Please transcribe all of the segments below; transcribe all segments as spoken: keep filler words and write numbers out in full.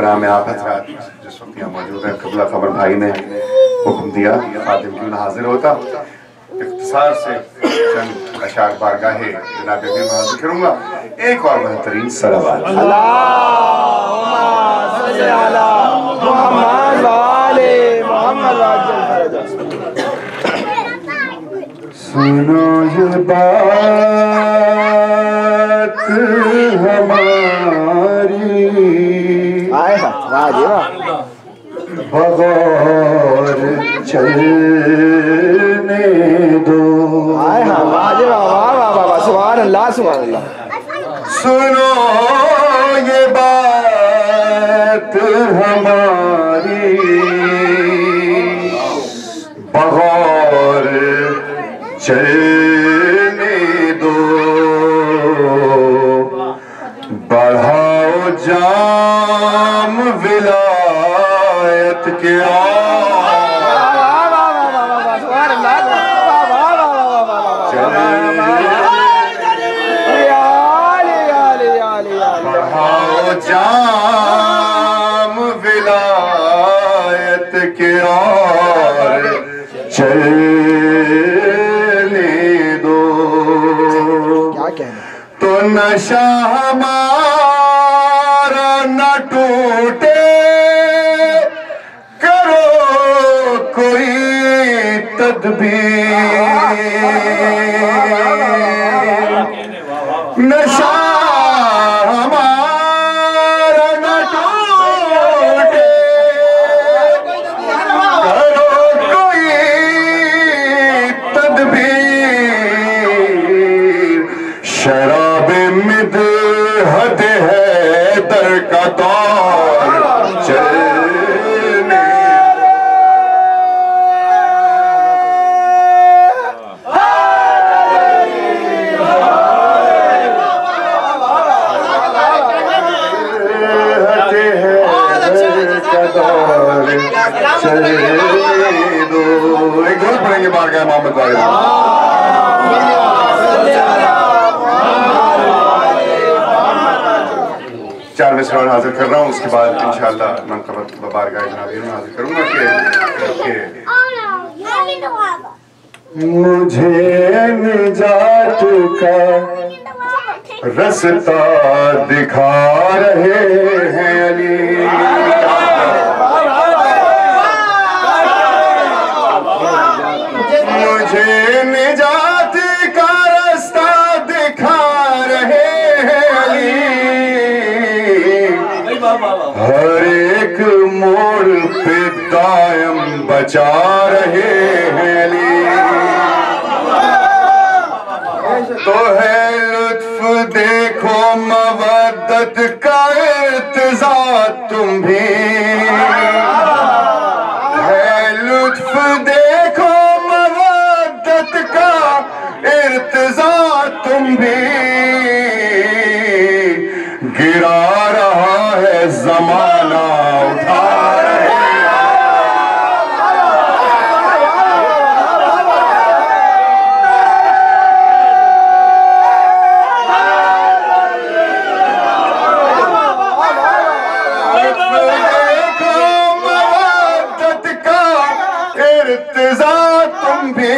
इकराम आप हजरात जिस वक्त यहाँ मौजूद हैं, क़िबला क़मर भाई ने हुक्म दिया खादिम क्यों ना हाजिर होता। इख्तिसार से चंद अशार बारगाहे जनाब में हाजिर करूँगा। एक और बेहतरीन सलावत सुनो ये बात हमारी बगौर चलने दो। सुभान अल्लाह सुभान अल्लाह। सुनो ये बात हमारी बगौर चलने दो। बढ़ाओ जाम विलायत के बढ़ाओ जाम विलायत के और चलने दो। तो नशा हमारा न टूटे, करो कोई तदबीर। नशा हमारा न टूटे, करो कोई तदबीर। शराब मिदहत है दर का दौर चलने। दो एक घर पढ़ेंगे बार गए मोहम्मद भाई। चार मिसरान हाजिर कर रहा हूँ, उसके बाद इंशाअल्लाह मनक़बत बारगाह जनाब में हाजिर करूँगा कि मुझे निजात का रास्ता दिखा रहे हैं अली। मुझे निजात का रास्ता दिखा रहे हैं अली। हर एक मोड़ पे दायम बचा रहे हैं अली। तो है लुत्फ देखो मवद्दत का इर्तिज़ा तुम भी। है लुत्फ देखो मवद्दत का इर्तिज़ा तुम भी। गिरा रहा है ज़माना उठा रहे। तुम भी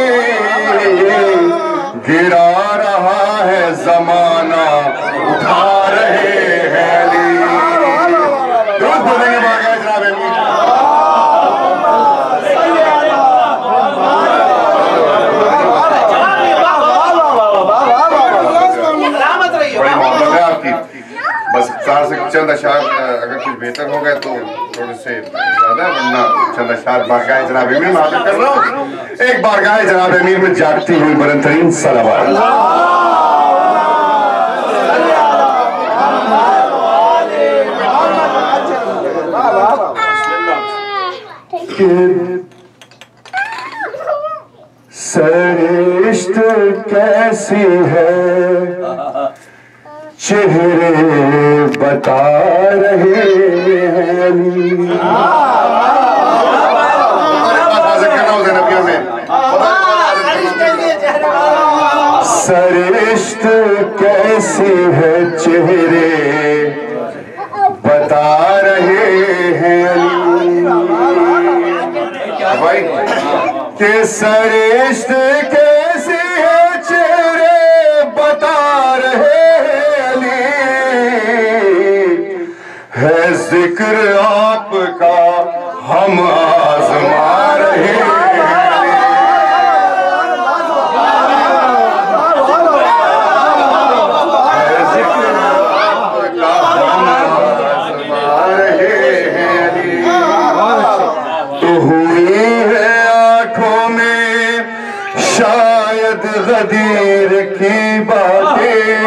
गिरा रहा है ज़माना उठा रहे हैं। रोज बोलेंगे बारगाह जनाब बड़ी मोहब्बत है आपकी। बस चार से चंद अशार अगर कुछ बेहतर हो गए तो थोड़े से ज्यादा, वरना चंद अशार बारगाह जनाब अमीर में हाजिर कर रहा हूँ। एक बारगाह जनाब अमीर में जागती हुई बुलंदतरीन सलावत। सरिश्त कैसी है चेहरे बता रहे हैं। सरिश्त कैसी है चेहरे बता रहे भाई कि सरिश्त कैसी है चेहरे बता रहे अली, है जिक्र आपका हम आजमा रहे हैं। गदीर की बातें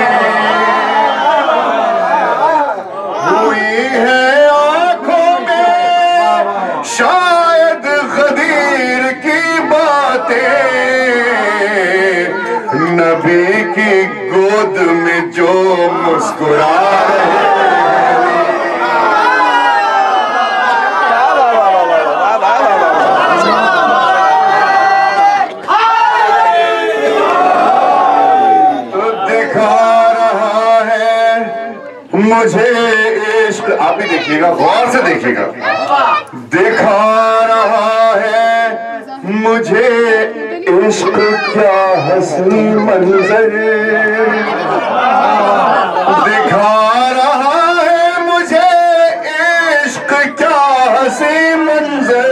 हुई है आंखों में, शायद गदीर की बातें, नबी की गोद में जो मुस्कुरा रहे हैं। मुझे इश्क, आप भी देखिएगा, गौर से देखिएगा, दिखा रहा है मुझे इश्क क्या हंसी मंजर, दिखा रहा है मुझे इश्क क्या हंसी मंजर,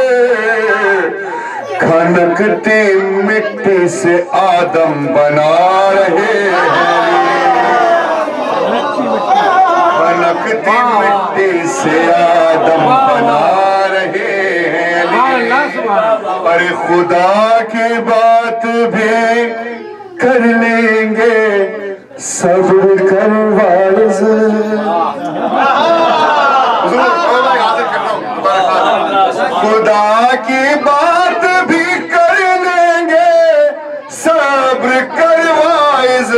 खनकती मिट्टी से आदम बना रहे हैं, खनकती मिट्टी से आदम बना रहे हैं। पर खुदा की बात भी कर लेंगे, सब्र कर वाइज़, खुदा की बात भी कर लेंगे, सब्र कर वाइज़,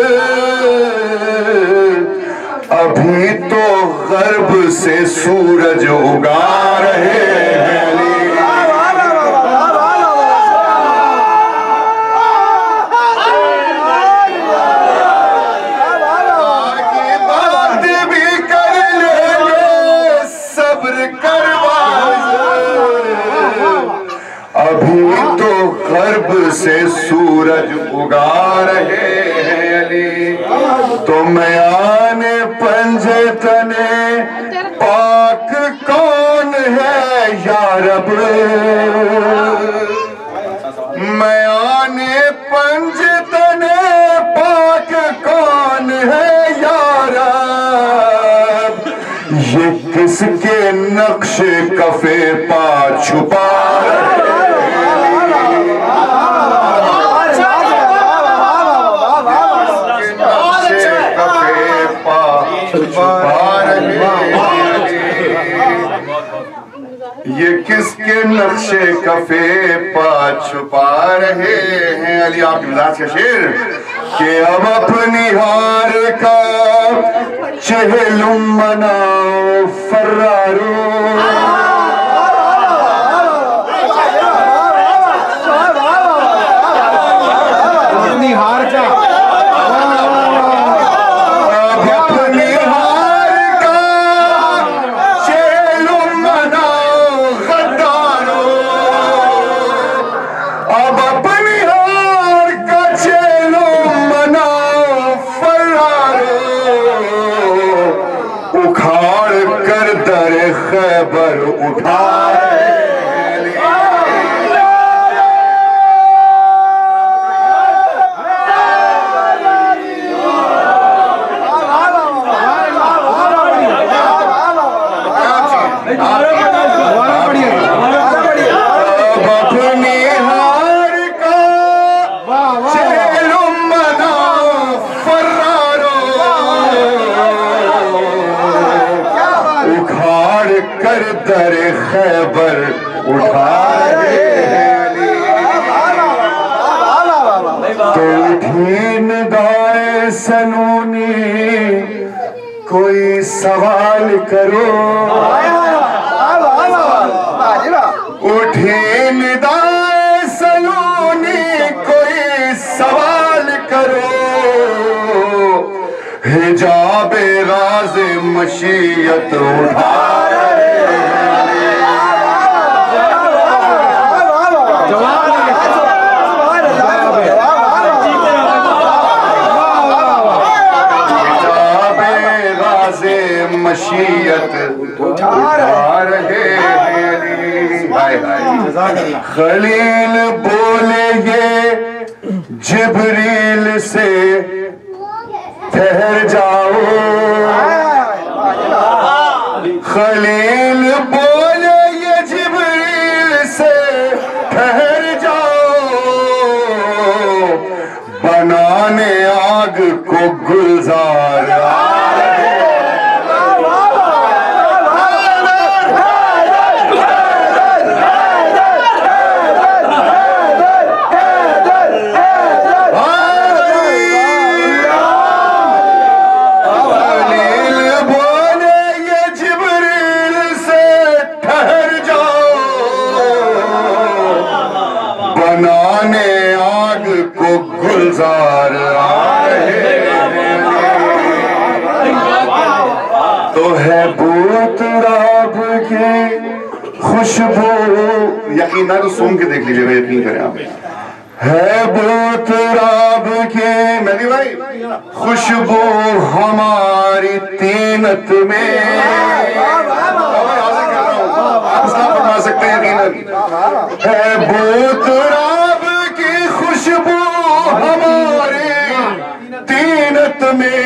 अभी तो गर्ब से सूरज उगा रहे हैं। की बात भी कर लेंगे, सब्र करवाइज़, अभी तो गर्ब से सूरज उगा रहे हैं अली। तो मैं आने पंजे तने पाक कौन है या रब, मैं आने पंजे तने पाक कौन है या रब, ये किसके नक्शे कफे पा छुपा ये किसके नक्शे कफे पा छुपा रहे हैं। अली आपकी मिजाज का शेर कि अब अपनी हार का चहलुम मनाओ फर्रारो, अपनी हार का खैबर उठा दर खैबर उठा रहे तो उठी निगाहे सनूनी, कोई सवाल करो, उठी निगाहे सनूनी, कोई सवाल करो, हिजाबे राज़ मशीयत उठा उठा रहे हाय हाय। खलील बोले ये जिब्रील से ठहर जाओ, खलील बोले ये जिब्रील से ठहर जाओ, बनाने आग को गुलजार गुलजार आए तो है बूत राब की खुशबू। यकीनन सुन के देख लीजिए, यकीन करें आप। है बूत राब की मेरी भाई खुशबू हमारी तीनत में। आप फरमा सकते हैं यकीनन। है बूत राब की खुशबू हमारे तीनत में,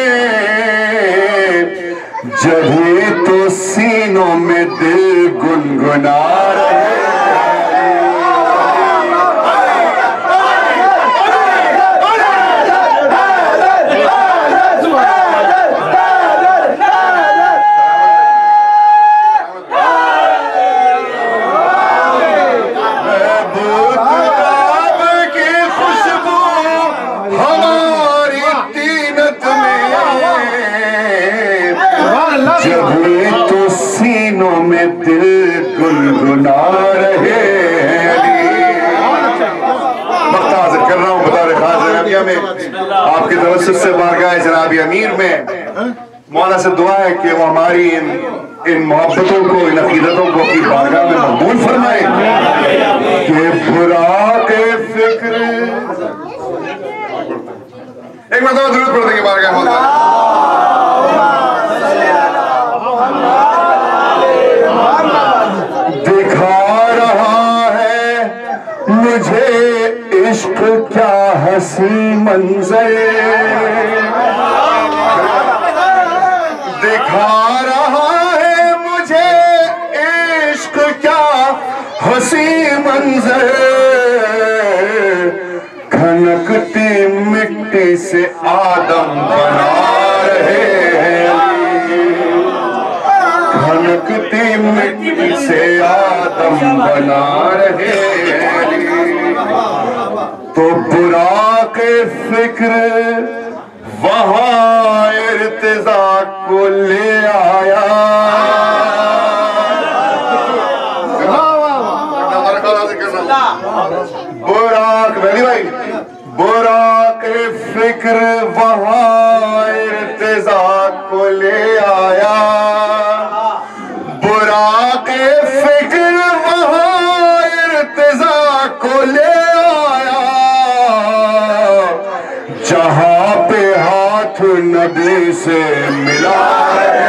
जभी तो सीनों में दिल गुनगुना रहे। में दिल गुनगुना रहे हैं। मख्तार कर रहा हूँ बता खास अरबिया में आपके तवज्जुह से बारगाह जनाब अमीर में मौला से दुआ है कि वो हमारी इन इन मोहब्बतों को, इन अकीदतों को अपनी बारगाह में मकबूल फरमाए। कि बुराक फिक्र एक मतलब जरूरत पड़ देगी बारगाह मौला। मुझे इश्क क्या हसी मंजर दिखा रहा है, मुझे इश्क क्या हसी मंजर। खनकती मिट्टी से आदम बना रहे हैं, खनकती मिट्टी से आदम बना रहे हैं। तो बुराक फिक्र वहां इर्तिजा को ले आया। बुराक वैली भाई बुराक फिक्र वहां इर्तिजा को ले आया। बुराक फिक्र वहां इर्तिजा को ले जहां पे हाथ नबी से मिला है।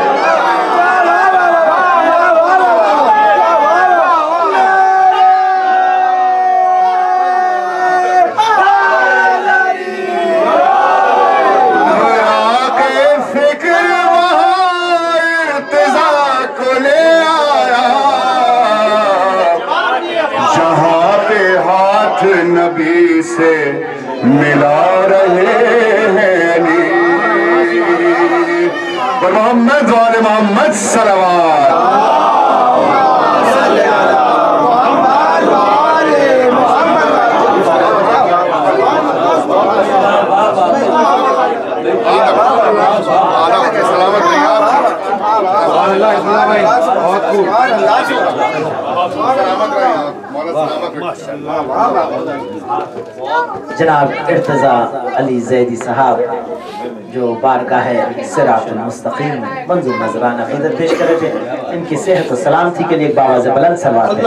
फिक्र वहां इर्तिजा को ले आया, जहां पे हाथ नबी से मिला रहे हैं। मोहम्मद वाले मोहम्मद सलवात। जनाब इर्तजा अली जैदी साहब जो बारगाह सिरातुल मुस्तकीम में मंजूर नजराना अक़ीदत पेश कर रहे थे, इनकी सेहत और सलामती के लिए एक बावाज़ बुलंद सलवात है।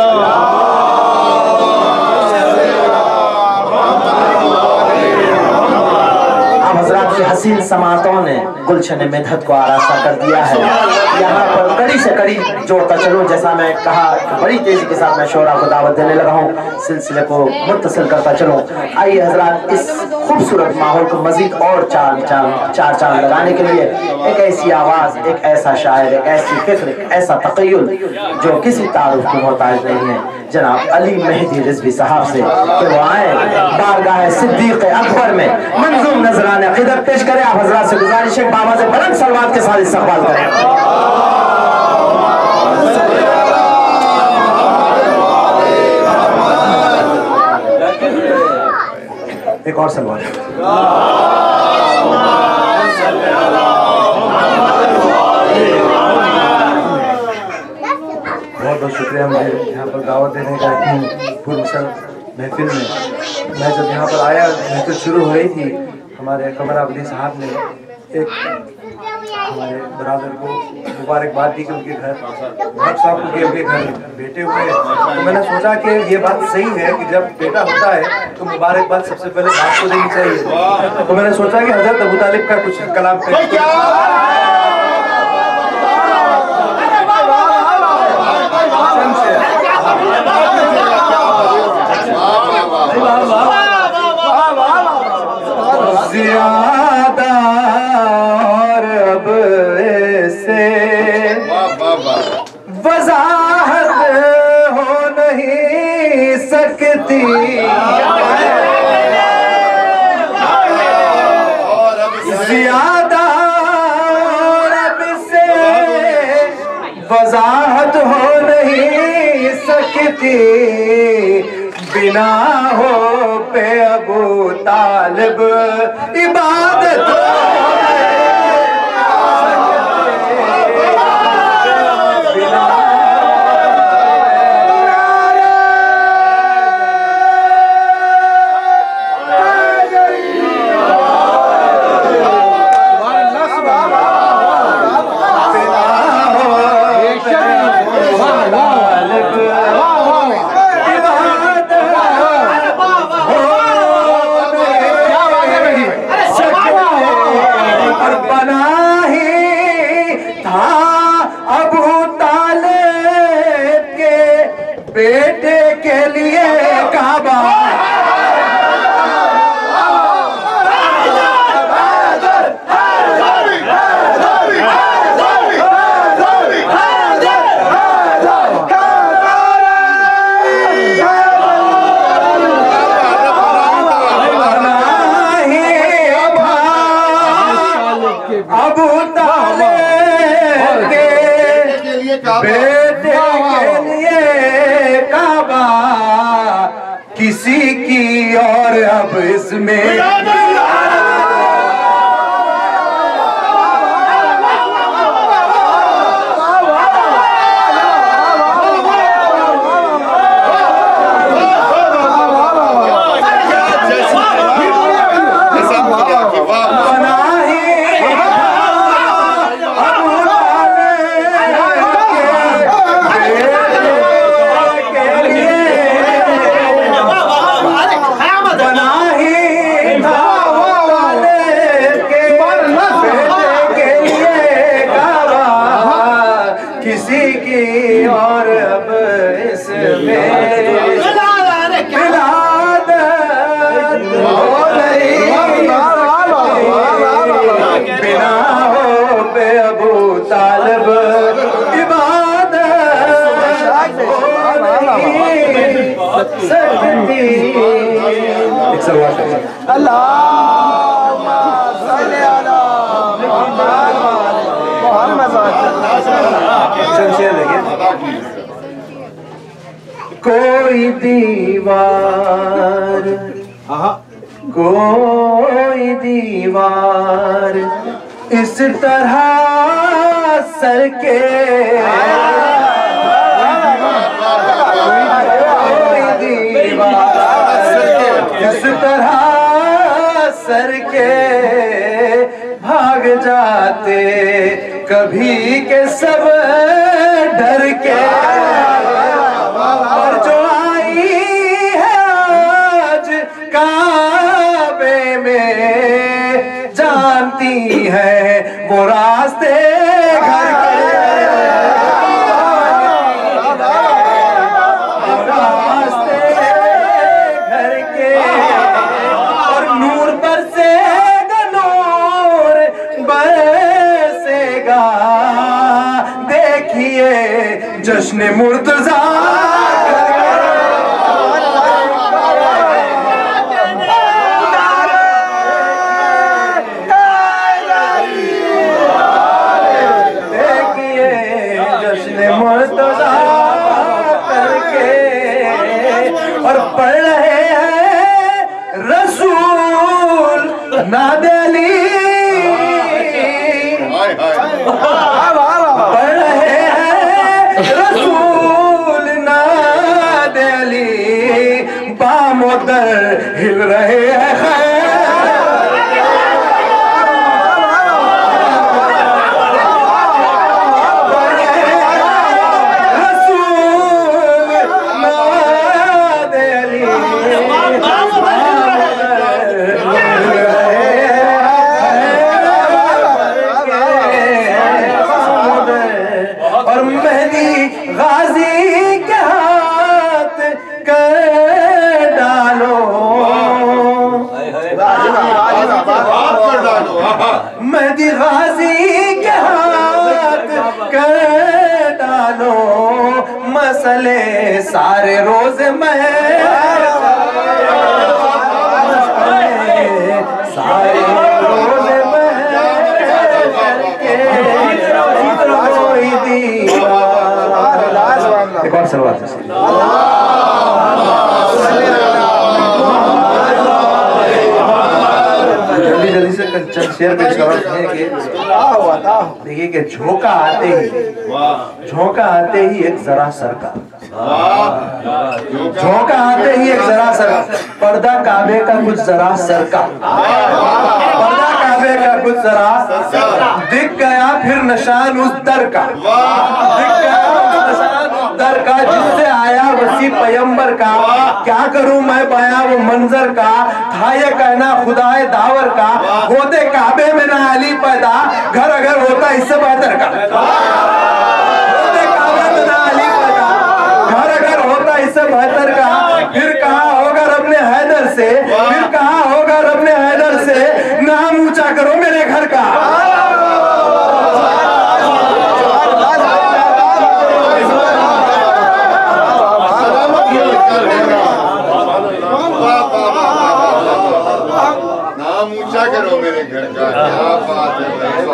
आप हज़रात हसीन समातों ने गुलशन मिदहत को आरास्ता कर दिया है। यहाँ पर कड़ी से कड़ी जोड़ता चलूँ, जैसा मैं कहा बड़ी तेजी के साथ मैं शोरा को दावत देने लगा हूँ, सिलसिले को मुत्तसिल करता चलूँ। आइए हजरात, इस खूबसूरत माहौल को मजीद और चार चांद चार चांद लगाने के लिए एक ऐसी आवाज़, एक ऐसा शायर, एक ऐसी फिक्र, एक ऐसा तक़य्युल जो किसी तारुफ की मोहताज नहीं है, जनाब अली मेहदी रिजवी साहब से कि वो आए बारगाह सिद्दीक़ अकबर में मंजूम नजराने अक़ीदत पेश करें। आप हजरात से गुजारिश है बाबा से बुलंद सलवात के साथ इस्तक़बाल करें। एक और सलवात। बहुत बहुत शुक्रिया मुझे यहाँ पर दावत देने का इतनी पुरसर महफिल में। मैं जब यहाँ पर आया, महफिल शुरू हो रही थी, हमारे कमर अली साहब ने एक हमारे बरादर को मुबारकबाद दी कि उनके घर भट्ट साहब उनके उनके घर बेटे हुए हैं। तो मैंने सोचा कि ये बात सही है कि जब बेटा होता है तो मुबारकबाद सबसे पहले बाप को देनी चाहिए। तो मैंने सोचा कि हजरत अबू तालिब का कुछ कलाम ज़्यादा और अब से वज़ाहत हो नहीं सकती, ज़्यादा और अब से वज़ाहत हो नहीं सकती, बिना हो पे अबू तालिब इबादत बेटे के लिए काबा अबू तालिब के बेटे के लिए काबा, किसी की और अब इसमें किसी की और अब इसमें बिना हो पे अबू तालिब इबादत सकती। कोई दीवार कोई दीवार इस तरह सर के, कोई दीवार इस तरह सर के भाग जाते कभी के सब डर के, और जो आई है आज काबे में जान जाती है वो रास्ते घर के, वो रास्ते घर के, और नूर बरसेगा नूर बरसेगा, देखिए जश्न मुर्तजा और पढ़ रहे हैं रसूल नादली, पढ़ रहे हैं रसूल नादली, बामोदर हिल रहे हैं मेहदी गाजी के हाथ कर डालो, मसले सारे रोज में सारे रोज में करके कोई दीवार। एक और सलवार जल्दी जल्दी से चंद शेर पेश करो। देखिए कि झोंका आते ही झोंका आते ही एक जरा सरका, झोंका आते ही एक जरा सरका, पर्दा काबे का कुछ जरा सरका, पर्दा काबे का कुछ जरा दिख गया फिर निशान उस दर का, दिख गया निशान उस दर का जिससे आया वसी पैगंबर का। क्या करूं मैं बयां वो मंजर का, था ये कहना खुदाए दावर का, होते काबे में ना अली पैदा, घर अगर होता इससे बेहतर का, होते काबे में ना अली पैदा, घर अगर होता इससे बेहतर का। फिर कहा होगा रब ने हैदर से, फिर कहा होगा रब ने हैदर से, नाम ऊंचा करो मेरे घर का। करो मेरे घर का, क्या बात है।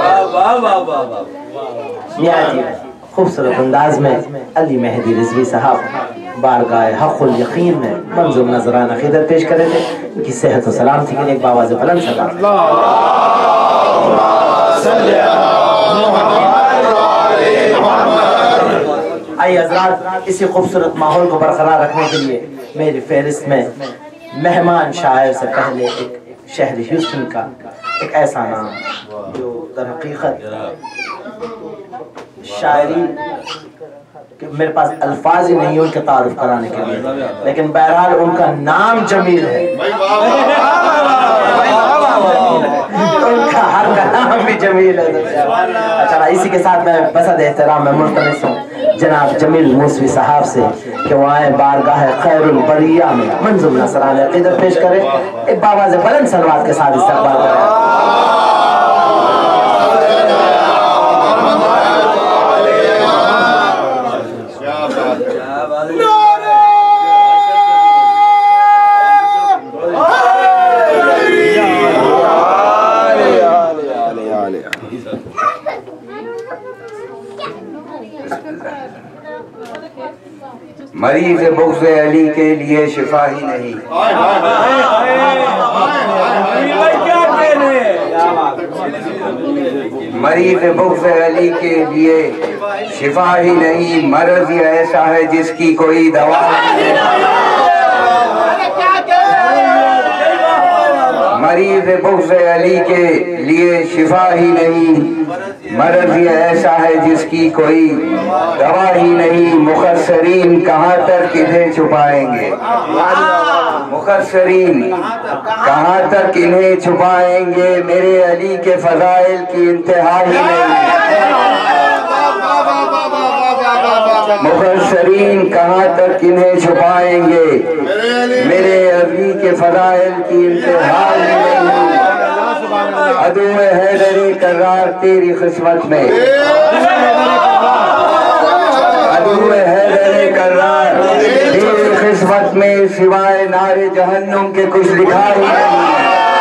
खूबसूरत अंदाज में अली मेहदी रिजवी साहब बारगाह हक़ुल यकीन में मंज़ूर नजराना क़ीदत पेश करे थे। उनकी सेहत और सलामती के लिए एक बावाज़ बुलंद सलाम। आइए हज़रात, इसी खूबसूरत माहौल को बरकरार रखने के लिए मेरी फहरिस्त में मेहमान शायर से पहले एक शहर ह्यूस्टन का एक ऐसा नाम जो दर हकीकत शायरी मेरे पास अल्फाज ही नहीं है उनके तारुफ कराने के लिए, लेकिन बहरहाल उनका नाम जमील है, उनका हर का नाम भी जमील है। अच्छा, इसी के साथ मैं बसद एहतराम में मुल्तमिस हूँ जनाब जमील मूसवी साहब से कि वो आए बारगाह खैरुल बरिया में मंज़ूर नसराना क़ीदत पेश करे, एक बावाज़ बुलंद सलवात के साथ इस्तक़बाल करें। मरीज़ बुग़्ज़ अली के लिए शिफा ही नहीं, मरीज़ बुग़्ज़ अली के लिए शिफा ही नहीं, मर्ज़ ही ऐसा है जिसकी कोई दवा नहीं। मरीज बुग़्ज़ अली के लिए शिफा ही नहीं, मर्ज़ ये ऐसा है जिसकी कोई दवा ही नहीं। मुखस्सरीन कहाँ तक इन्हें छुपाएंगे, मुखस्सरीन कहाँ तक इन्हें छुपाएंगे, मेरे अली के फज़ाइल की इंतहा ही नहीं। मुखस्सरीन कहाँ तक इन्हें छुपाएंगे, मेरे अली के फज़ाइल की इंतहा ही नहीं। अदू हैदरी करार तेरी किस्मत में, अदू हैदरी करार तेरी किस्मत में, सिवाय नारे जहन्नुम के कुछ लिखा ही नहीं।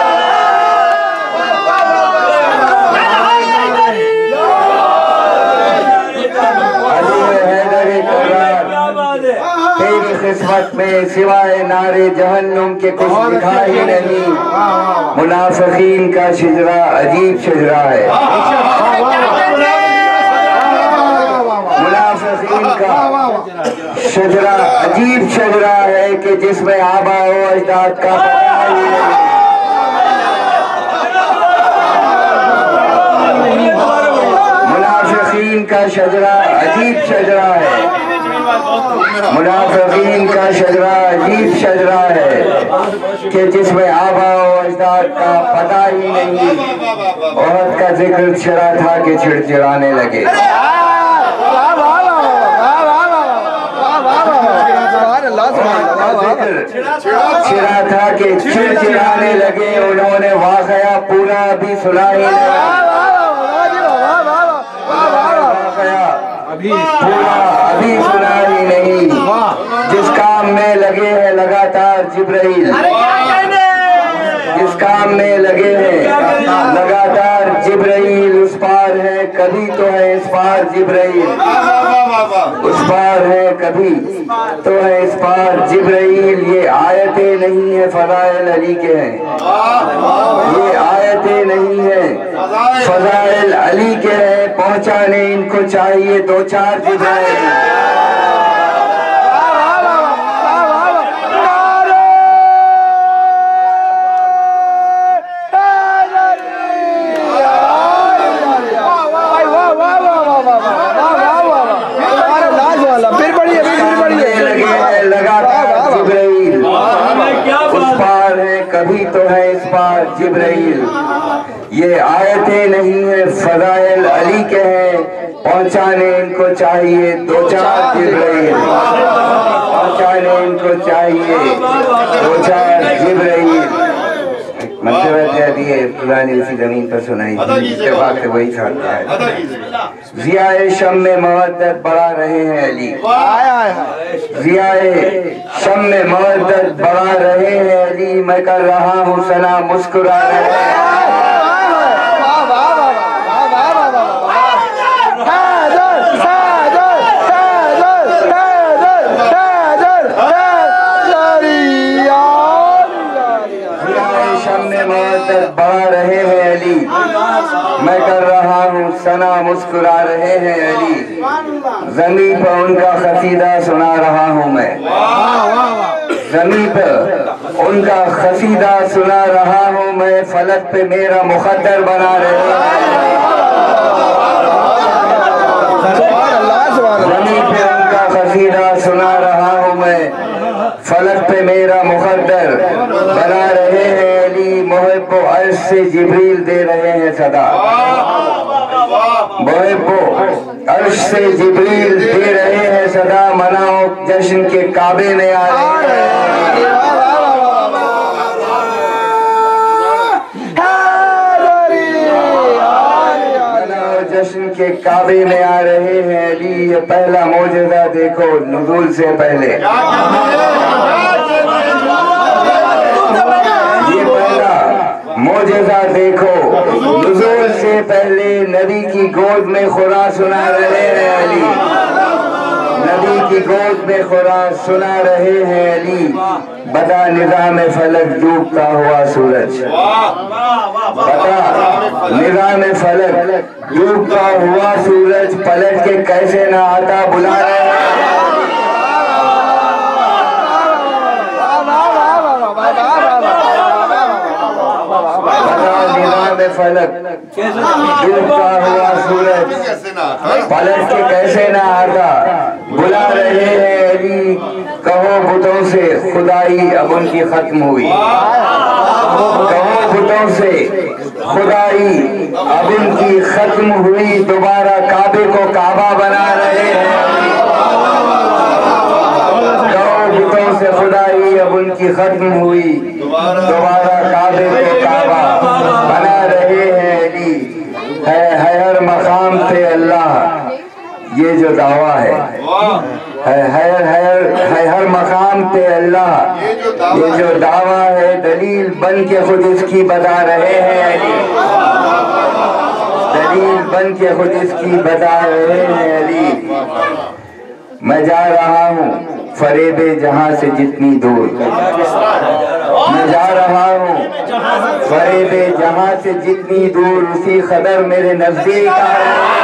तेरी किस्मत में सिवाय नारे जहन्नुम के कुछ लिखा ही नहीं। मुनाफिकीन का शिजरा अजीब शिजरा है, मुनाफिकीन का शिजरा अजीब शिजरा है कि जिसमें आबा व अजदाद का पता ही नहीं। मुनाफिकीन का शजरा अजीब शजरा है, मुनाफिकीन का शजरा अजीब शजरा है कि जिसमें आबा और अजदाद का पता ही नहीं। औरत का जिक्र छिड़ा था कि चिड़चिड़ाने लगे, छिड़ा था कि चिड़चिड़ाने लगे। उन्होंने वाकया पूरा भी सुना ही नहीं, पूरा अभी सुना ही नहीं। जिस काम में लगे हैं लगातार जिब्राइल, जिस काम में लगे हैं लगातार जिब्राइल, उस पार है कभी तो है इस पार जिब्राइल, उस पार है कभी तो है इस पार जिब्राइल। ये आयतें नहीं है फज़ाइल अली के हैं, ये आयतें नहीं है फज़ाइल अली के हैं। पहुंचाने इनको चाहिए दो चार जिब्राइल। कभी तो है इस पार जिब्राइल। ये आयतें नहीं है फज़ाइल अली के हैं, पहुंचाने इनको चाहिए दो चार जिब्राइल, पहुंचाने इनको चाहिए दो चार जिब्राइल। मतलब पुरानी उसी जमीन पर सुनाई थी, वही था है। ज़ियाए शम में मवद्दत बढ़ा रहे हैं अली, ज़ियाए शम में मवद्दत बढ़ा रहे हैं अली। मैं कर रहा हूँ सना मुस्कुरा रहे हैं। बढ़ा रहे हैं अली, मैं कर रहा हूँ सना मुस्कुरा रहे हैं अली। ज़मीन पर उनका खसीदा सुना रहा हूँ मैं, ज़मीन पर उनका खसीदा सुना रहा हूँ मैं। फलक पे मेरा मुक़द्दर बना रहे हैं, ज़मीन पे उनका खसीदा सुना रहा हूँ मैं। फलक पे मेरा मुक़द्दर बना रहे हैं अली। मुहिब्बो अर्श से जिब्रील दे रहे हैं सदा, मुहिब्बो अर्श से जिब्रील दे रहे हैं सदा। मनाओ जश्न के काबे में आ रहे हैं, मनाओ जश्न के काबे में आ रहे हैं अली। ये पहला मौजज़ा देखो नुज़ूल से पहले, मौजज़ा देखो नुज़ूल से पहले। नबी की गोद में खुदा सुना रहे हैं अली, नबी की गोद में खुदा सुना रहे हैं अली। बता निज़ाम फलक डूबता हुआ सूरज, बता निज़ाम फलक डूबता हुआ सूरज। पलट के कैसे ना आता बुला रहे हैं। में फलक, डूबता हुआ सूरज पलट के कैसे ना आता। बुला रहे हैं अली कहो बुतों से खुदाई अब उनकी खत्म हुई। कहो बुतों से खुदाई अब उनकी खत्म हुई। दोबारा काबे को काबा बना रहे हैं। कहो बुतों से खुदाई अब उनकी खत्म हुई। दोबारा काबे को काबा बना रहे हैं अली। है हर मकाम पे अल्लाह ये जो दावा है, है हर हर है हर मकाम पे अल्लाह ये जो दावा है। दलील बन के खुद इसकी बता रहे हैं अली। दलील बन के खुद इसकी बता रहे हैं अली। मैं जा रहा हूँ फरेबे जहां से जितनी दूर। मैं जा रहा हूँ फरेबे जहां से जितनी दूर। उसी कदर मेरे नजदीक आ रहे हैं।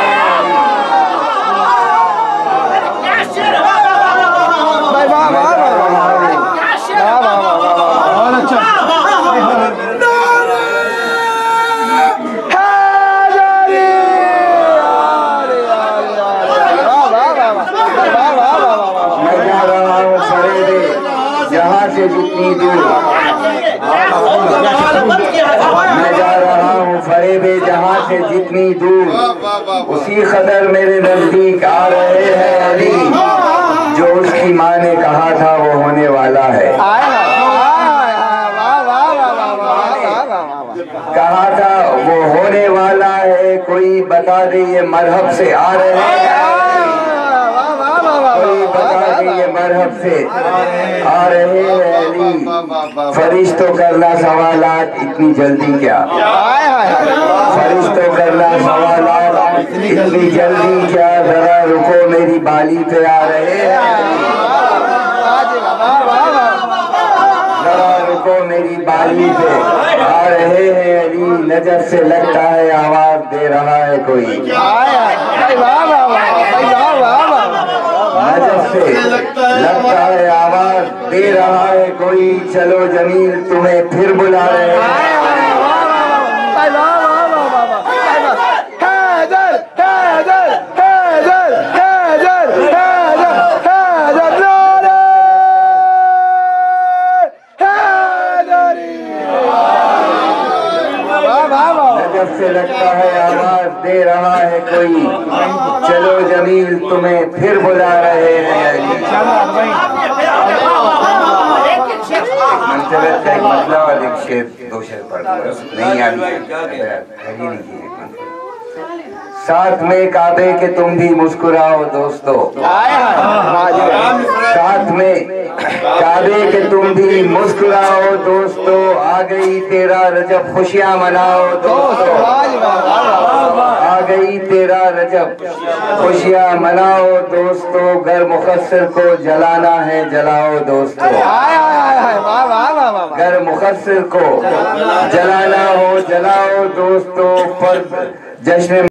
जितनी दूर मैं जा रहा हूँ फरेबे जहाँ से जितनी दूर। उसी कदर मेरे नजदीक आ रहे हैं अली। जो उसकी माँ ने कहा था वो होने वाला है। कहा था वो होने वाला है। कोई बता दे ये मरहब से आ रहे हैं। कोई बता दे ये मरहब से आ रहे हैं अली। फरिश्तों करना सवालात इतनी जल्दी क्या। फरिश्तों करना सवालात इतनी जल्दी क्या। जरा रुको मेरी बाली पे आ रहे हैं। जरा रुको मेरी बाली पे आ रहे हैं अली। नजर से लगता है आवाज दे रहा है कोई। नजर से लगता है आवाज दे रहा है कोई। चलो जमील तुम्हें फिर बुला रहे हैं। नजर से लगता है आवाज दे रहा है कोई। चलो जमील तुम्हें फिर बुला रहे हैं अली। मंचलत का एक मतलब और एक शेर दो शेर पढ़ नहीं आती। साथ में काबे के तुम भी मुस्कुराओ दोस्तों। साथ में काबे के तुम भी मुस्कुराओ दोस्तों। आ गई तेरा रजब खुशियाँ मनाओ दोस्तों। आ गई तेरा रजब खुशियाँ मनाओ दोस्तों। घर मुखस्सिर को जलाना है जलाओ दोस्तों। घर मुखस्सिर को जलाना हो जलाओ दोस्तों। पर जश्न